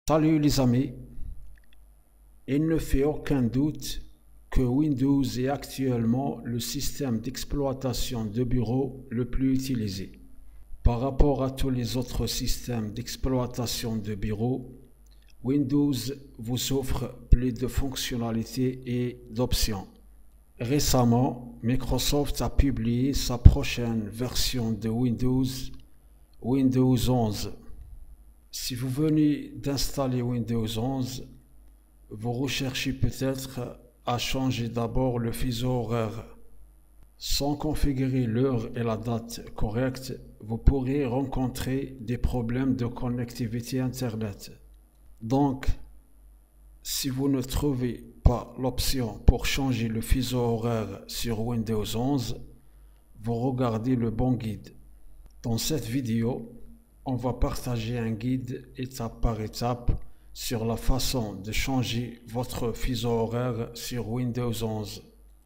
Salut les amis, il ne fait aucun doute que Windows est actuellement le système d'exploitation de bureau le plus utilisé. Par rapport à tous les autres systèmes d'exploitation de bureau, Windows vous offre plus de fonctionnalités et d'options. Récemment, Microsoft a publié sa prochaine version de Windows, Windows 11. Si vous venez d'installer Windows 11, vous recherchez peut-être à changer d'abord le fuseau horaire. Sans configurer l'heure et la date correctes, vous pourrez rencontrer des problèmes de connectivité Internet. Donc, si vous ne trouvez pas l'option pour changer le fuseau horaire sur Windows 11, vous regardez le bon guide. Dans cette vidéo, on va partager un guide étape par étape sur la façon de changer votre fuseau horaire sur Windows 11.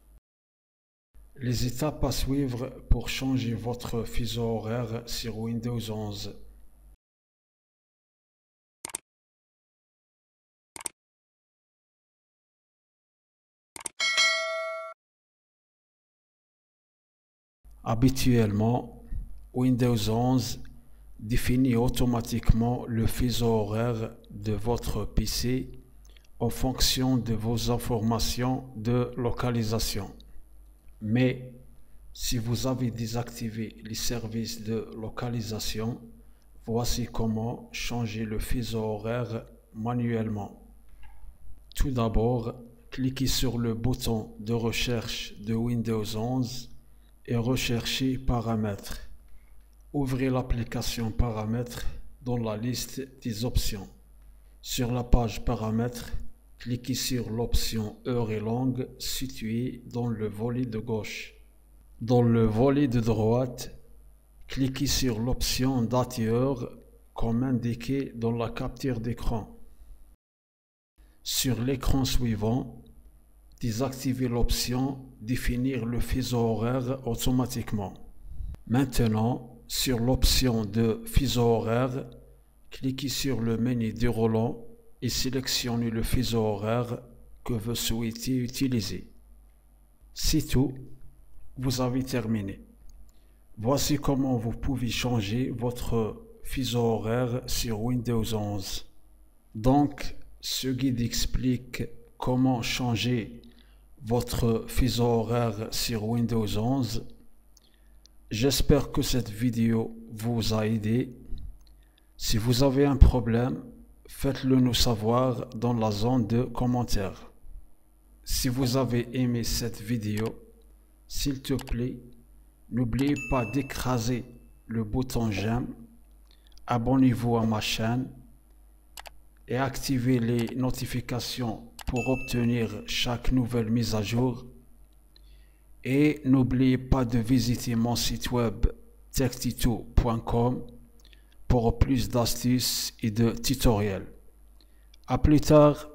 Les étapes à suivre pour changer votre fuseau horaire sur Windows 11. Habituellement, Windows 11 définit automatiquement le fuseau horaire de votre PC en fonction de vos informations de localisation. Mais si vous avez désactivé les services de localisation, voici comment changer le fuseau horaire manuellement. Tout d'abord, cliquez sur le bouton de recherche de Windows 11 et recherchez Paramètres. Ouvrez l'application Paramètres dans la liste des options. Sur la page Paramètres, cliquez sur l'option Heure et langue située dans le volet de gauche. Dans le volet de droite, cliquez sur l'option Date et heure comme indiqué dans la capture d'écran. Sur l'écran suivant, désactivez l'option Définir le fuseau horaire automatiquement. Maintenant, sur l'option de fuseau horaire, cliquez sur le menu déroulant et sélectionnez le fuseau horaire que vous souhaitez utiliser. C'est tout, vous avez terminé. Voici comment vous pouvez changer votre fuseau horaire sur Windows 11. Donc, ce guide explique comment changer votre fuseau horaire sur Windows 11. J'espère que cette vidéo vous a aidé. Si vous avez un problème, faites-le nous savoir dans la zone de commentaires. Si vous avez aimé cette vidéo, s'il te plaît, n'oubliez pas d'écraser le bouton j'aime, abonnez-vous à ma chaîne et activez les notifications pour obtenir chaque nouvelle mise à jour. Et n'oubliez pas de visiter mon site web techtito.com pour plus d'astuces et de tutoriels. À plus tard.